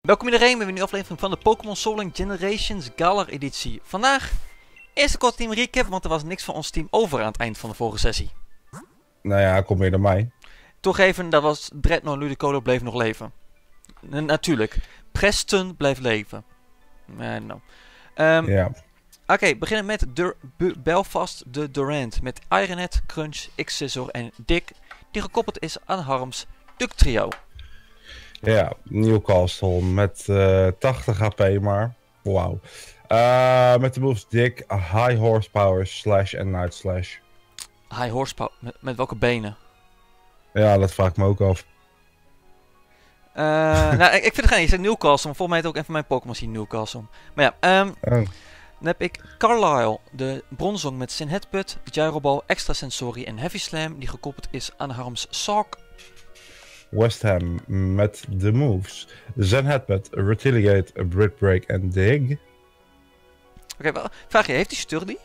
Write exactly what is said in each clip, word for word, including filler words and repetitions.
Welkom iedereen bij een nieuwe aflevering van de Pokémon Soul Link Generations Galar editie. Vandaag eerst een korte team recap, want er was niks van ons team over aan het eind van de vorige sessie. Nou ja, kom weer naar mij. Toegeven, dat was Dreadnought Ludicolo bleef nog leven. N natuurlijk, Preston bleef leven. Uh, no. um, Ja. Oké, okay, beginnen met Dur B Belfast de Durant met Ironhead, Crunch, X-Scissor en Dick, die gekoppeld is aan Harms Duck Trio. Ja, Newcastle met uh, tachtig H P maar. Wauw. Uh, met de moves Dick, High Horsepower, Slash en Night Slash. High Horsepower, met, met welke benen? Ja, dat vraag ik me ook af. Uh, nou, ik, ik vind het geen, je zegt Newcastle, maar volgens mij heet ook een van mijn Pokémon zien Newcastle. Maar ja, um, Oh. dan heb ik Carlisle, de bronzong met Sin Headbutt, Gyroball, Extra Sensory en Heavy Slam, die gekoppeld is aan Harms Sock. West Ham met de moves Zen Headbutt, Retaliate, Brit Break en Dig. Oké, okay, wel, vraag je, heeft hij Sturdy?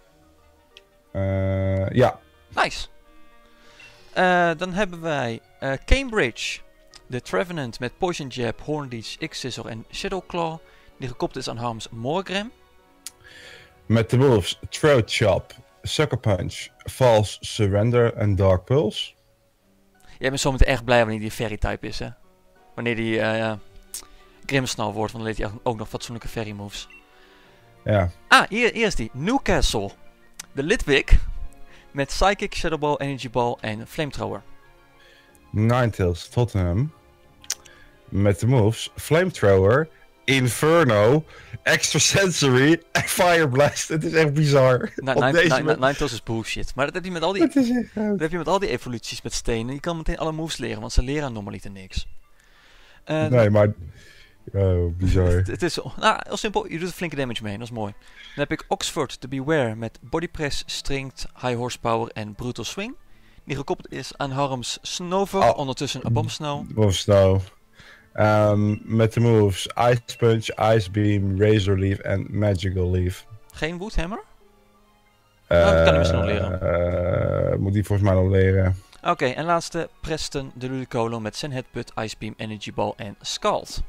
Uh, ja. Nice. Uh, dan hebben wij uh, Cambridge, de Trevenant met Poison Jab, Hornleech, X-Scissor en Shadowclaw, die gekoppeld is aan Harms Morgrem. Met de moves Throat Chop, Sucker Punch, False Surrender en Dark Pulse. Jij bent zometeen echt blij wanneer die Fairy-type is, hè? Wanneer die uh, Grimmsnarl wordt, want dan leert hij ook nog fatsoenlijke Fairy moves. Ja. Ah, hier, hier is die. Newcastle. De Litwick met Psychic, Shadowball, Energy Ball en Flamethrower. Ninetales Tottenham met de moves Flamethrower, Inferno, Extra Sensory en Fire Blast. Het is echt bizar. Ninetales is bullshit. Maar dat heb je met al die, het is echt dat heb je met al die evoluties met stenen. Je kan meteen alle moves leren, want ze leren aan normaliter niks. Uh, nee, maar... Oh, bizar. Het is nou, heel simpel. Je doet er flinke damage mee. Dat is mooi. Dan heb ik Oxford, de Beware met Body Press, Strength, High Horsepower en Brutal Swing. Die gekoppeld is aan Harms Snover, oh. ondertussen een Bomb Snow. Bomb Snow. Um, met de moves Ice Punch, Ice Beam, Razor Leaf en Magical Leaf. Geen Woodhammer? Uh, nou, dat kan hij misschien nog leren. Uh, moet die volgens mij nog leren. Oké, okay, en laatste Preston, de Ludicolo met Zen Headbutt, Ice Beam, Energy Ball en Scald.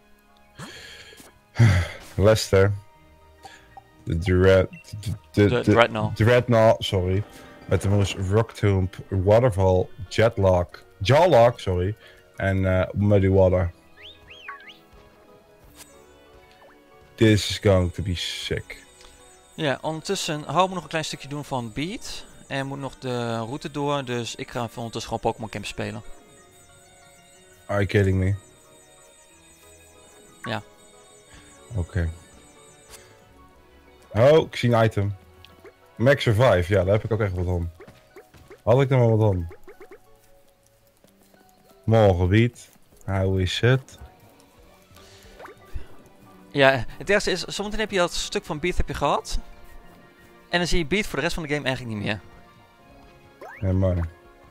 Lester. De Dread... De, de, de, de Dreadnought. Dreadnought, sorry. Met de moves Rock Tomb, Waterfall, Jetlock, Jawlock, sorry. En uh, Muddy Water. This is going to be sick. Ja, ondertussen hou me nog een klein stukje doen van Beat. En moet nog de route door, dus ik ga ondertussen gewoon Pokémon Camp spelen. Are you kidding me? Ja. Oké. Okay. Oh, ik zie een item. Max Survive, ja, daar heb ik ook echt wat aan. Had ik er maar wat aan. Mooi gebied. How is it? Ja, het eerste is, zometeen heb je dat stuk van Beat heb je gehad. En dan zie je Beat voor de rest van de game eigenlijk niet meer. Ja, maar.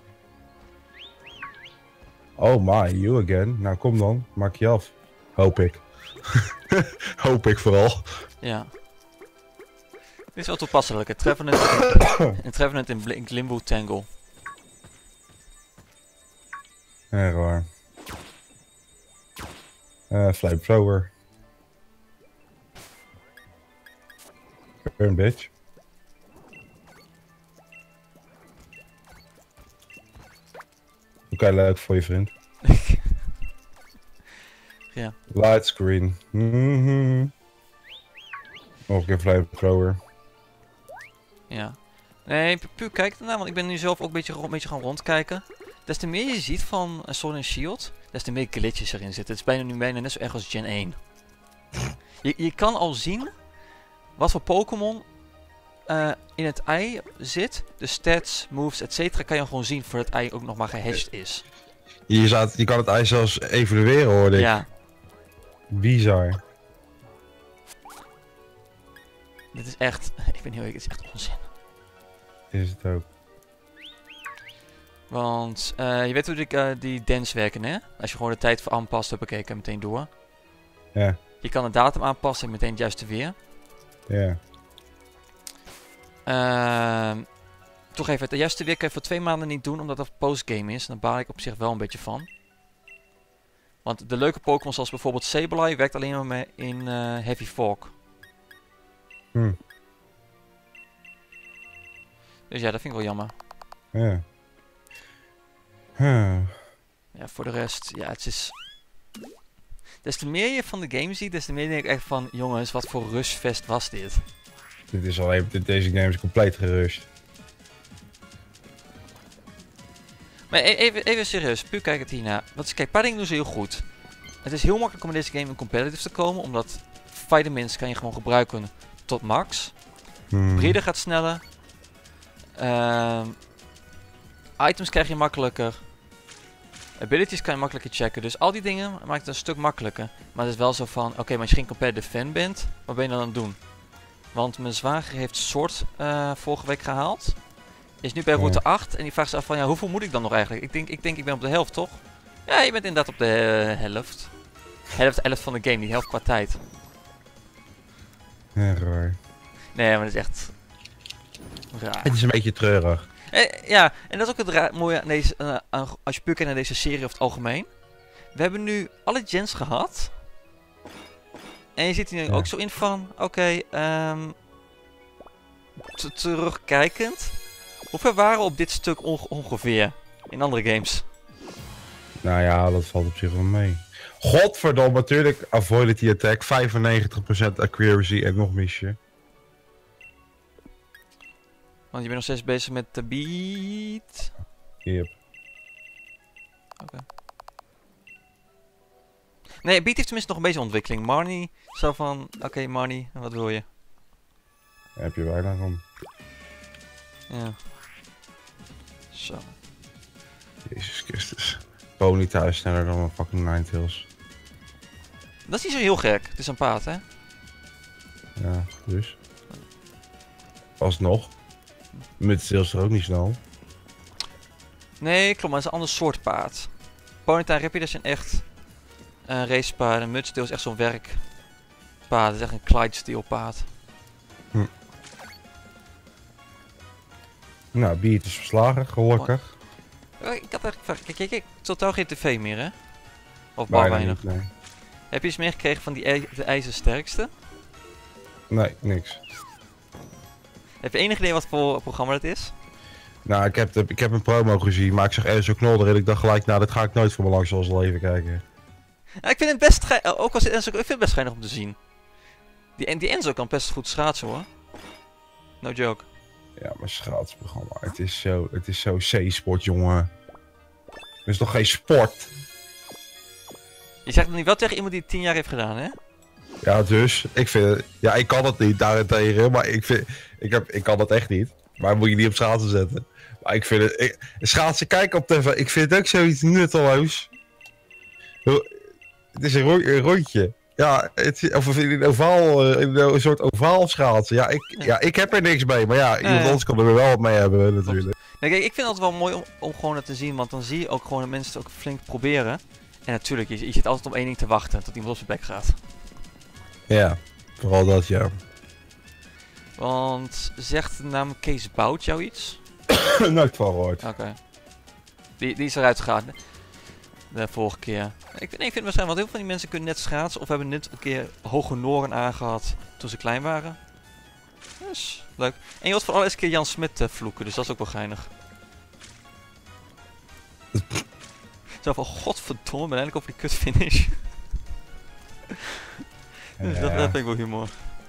Oh my, you again. Nou, kom dan. Maak je af. Hoop ik. Hoop ik vooral. Ja. Dit is wel toepasselijk. Het Trevenant in, Trevenant in Blink Limbo Tangle. Echt waar. Uh, Flamethrower. Burn, bitch. Oké, okay, leuk voor je vriend. Ja. Lightscreen. Mm-hmm. Nog een keer Flamethrower. Ja. Nee, puur kijk ernaar, want ik ben nu zelf ook een beetje, een beetje gaan rondkijken. Des te meer je ziet van uh, Sword and Shield, des te meer glitches erin zitten. Het is bijna nu bijna net zo erg als Gen één. je, je kan al zien wat voor Pokémon uh, in het ei zit. De stats, moves, et cetera kan je gewoon zien voordat het ei ook nog maar gehashed is. Je, zat, je kan het ei zelfs evalueren, hoorde ik. Ja. Bizar. Dit is echt, ik ben heel eerlijk, dit is echt onzin. Is het ook. Want uh, je weet hoe die, uh, die dance werken, hè? Als je gewoon de tijd voor aanpast, heb ik er meteen door. Ja. Je kan de datum aanpassen en meteen het juiste weer. Ja. Uh, toch even, het juiste weer kan je voor twee maanden niet doen, omdat dat postgame is. Daar baal ik op zich wel een beetje van. Want de leuke Pokémon zoals bijvoorbeeld Sableye werkt alleen maar mee in uh, Heavy Fog. Hm. Dus ja, dat vind ik wel jammer. Ja. Huh. Ja, voor de rest, ja, het is... Des te meer je van de game ziet, des te meer denk ik echt van... Jongens, wat voor rustfest was dit? Dit is alleen, dit, deze game is compleet gerust. Maar e even, even serieus, puur kijkend hiernaar. Wat is, kijk, een paar dingen doen ze heel goed. Het is heel makkelijk om in deze game in competitive te komen, omdat Vitamins kan je gewoon gebruiken tot max. Hmm. Breeder gaat sneller. Uh, items krijg je makkelijker. Abilities kan je makkelijker checken. Dus al die dingen maakt het een stuk makkelijker. Maar het is wel zo van, oké, okay, maar als je geen competitive fan bent, wat ben je dan aan het doen? Want mijn zwager heeft Sword uh, vorige week gehaald. Is nu bij route ja. acht en die vraagt zich af van, ja, hoeveel moet ik dan nog eigenlijk? Ik denk, ik denk, ik ben op de helft, toch? Ja, je bent inderdaad op de uh, helft. Helft, helft van de game, die helft qua tijd. Ja, raar. Nee, maar dat is echt raar. Het is een beetje treurig. Eh, ja, en dat is ook het mooie aan deze, uh, aan, als je puur kijkt naar deze serie over het algemeen. We hebben nu alle gens gehad. En je zit hier nu ja. ook zo in van, oké, okay, um, terugkijkend. Hoe ver waren we op dit stuk onge ongeveer in andere games? Nou ja, dat valt op zich wel mee. Godverdomme, natuurlijk avoided attack, vijfennegentig procent accuracy en nog mis je. Want je bent nog steeds bezig met de beat. Yep. Oké. Okay. Nee, beat heeft tenminste nog een beetje ontwikkeling. Marnie, zo van, oké okay, Marnie, wat wil je? Daar heb je weinig om. Ja. Zo. Jezus Christus. Ponyta is sneller dan een fucking Ninetales. Dat is niet zo heel gek. Het is een paard, hè? Ja, dus. Alsnog. Mudtail is er ook niet snel. Nee, klopt, maar het is een ander soort paard. Ponyta en Rapidash zijn echt uh, racepaarden. Mudtail is echt zo'n werkpaard. Het is echt een Clydesdale paard. Hm. Nou, Beat is verslagen, gelukkig. Oh, ik had eigenlijk gevraagd, kijk, kijk, kijk, totaal geen tv meer, hè? Of maar weinig. Niet, nee. Heb je eens meegekregen van die e de ijzersterkste? Nee, niks. Heb je enig idee wat voor programma dat is? Nou, ik heb, de, ik heb een promo gezien, maar ik zag ergens zo'n knol erin. Ik dacht gelijk, nou, dat ga ik nooit voor mijn langs leven kijken. Ja, ik vind het best schijnig, ook als Enzo, ik vind het best schijnig om te zien. Die, die Enzo kan best goed schaatsen, hoor. No joke. Ja, maar schaatsprogramma, het is zo, het is zo C-sport, jongen. Het is toch geen sport? Je zegt het niet wel tegen iemand die het tien jaar heeft gedaan, hè? Ja, dus, ik vind het, ja, ik kan het niet daarentegen, maar ik vind, ik heb, ik kan het echt niet. Maar moet je niet op schaatsen zetten. Maar ik vind het, ik, schaatsen kijken op tv, ik vind het ook zoiets nutteloos. Het is een, ro een rondje. Ja, het, of een ovaal, een soort ovaal schaatsen. Ja ik, ja. ja, ik heb er niks mee, maar ja, iemand anders kan er wel wat mee hebben natuurlijk. Nee, kijk, ik vind het wel mooi om, om gewoon het te zien, want dan zie je ook gewoon dat mensen het ook flink proberen. En natuurlijk, je, je zit altijd op één ding te wachten, tot iemand op zijn bek gaat. Ja, vooral dat, ja. Want zegt de naam Kees Bout jou iets? Nooit van gehoord. Oké. Okay. Die, die is eruit gegaan. De vorige keer. Ik, nee, ik vind het waarschijnlijk, want heel veel van die mensen kunnen net schaatsen of hebben net een keer hoge noren aangehad toen ze klein waren. Dus, leuk. En je hoort voor allereerst keer Jan Smit uh, vloeken, dus dat is ook wel geinig. Zo van, godverdomme, ben eindelijk over die kut finish. Dus ja. dat, dat vind ik wel humor.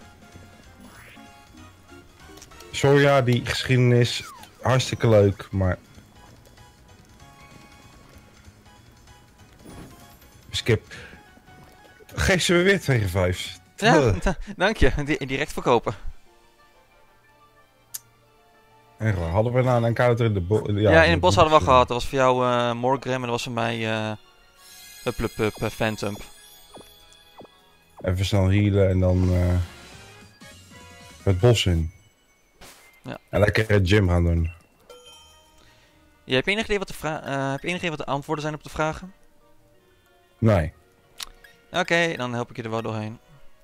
Sorry, ja, die geschiedenis, hartstikke leuk, maar... Skip. Geef ze me weer tegen vijf. Ja, dank je. Die, direct verkopen. En hadden we nou een encounter in de bos? Ja, ja, in het bos hadden we al gehad. Dat was voor jou uh, Morgram en dat was voor mij uh, Hup Hup Hup uh, Phantom. Even snel healen en dan uh, het bos in. Ja. En lekker het gym gaan doen. Ja, heb je enig idee wat de, uh, heb je enig idee wat de antwoorden zijn op de vragen? Nee. Oké, okay, dan help ik je er wel doorheen.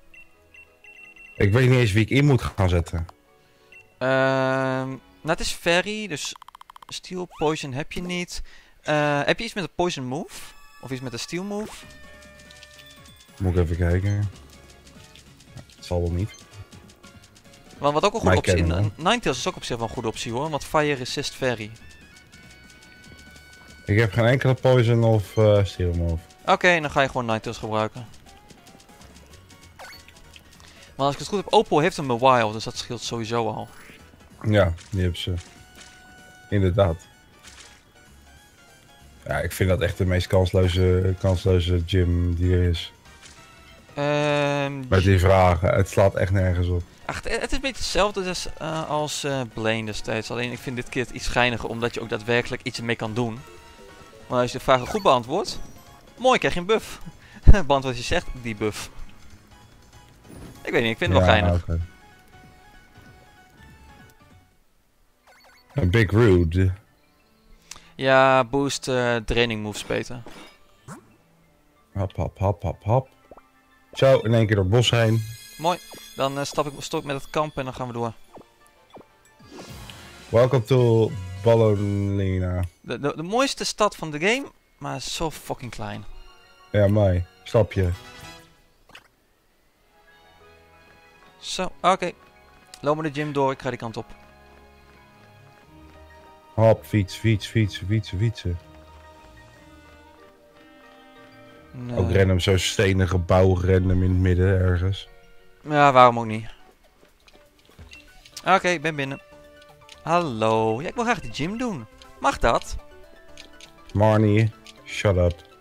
Ik weet niet eens wie ik in moet gaan zetten. Uh, nou, het is Fairy, dus Steel Poison heb je niet. Uh, heb je iets met een Poison move? Of iets met een Steel move? Moet ik even kijken. Het zal wel niet. Want wat ook een Maar goede ik optie... ken hem in Ninetales is ook op zich wel een goede optie hoor. Want Fire resist very. Ik heb geen enkele poison of uh, steel move. Oké, okay, dan ga je gewoon Ninetales gebruiken. Maar als ik het goed heb, Opal heeft hem een wild, dus dat scheelt sowieso al. Ja, die hebben ze. Inderdaad. Ja, ik vind dat echt de meest kansloze, kansloze gym die er is. Um, Met die vragen, het slaat echt nergens op. Ach, het, het is een beetje hetzelfde dus, uh, als uh, Blaine destijds. Alleen ik vind dit keer iets schijniger, omdat je ook daadwerkelijk iets ermee kan doen. Maar als je de vragen goed beantwoordt, mooi, krijg je een buff. Beantwoord je zegt die buff. Ik weet niet, ik vind het Ja, wel geinig. Okay. Een Big Rude. Ja, boost uh, training moves beter. Hop, hop, hop, hop, hop. Zo, in één keer door het bos heen. Mooi, dan uh, stap ik, stop ik met het kamp en dan gaan we door. Welcome to Ballonina. De, de, de mooiste stad van de game, maar zo fucking klein. Ja, mij. Stap je. Zo, oké. Okay. Loop maar de gym door, ik ga die kant op. Hop, fiets, fiets, fietsen, fietsen, fietsen. Nee. Ook random zo'n stenen gebouw random in het midden ergens. Ja, waarom ook niet. Oké, okay, ik ben binnen. Hallo. Ja, ik wil graag de gym doen. Mag dat? Marnie, shut up.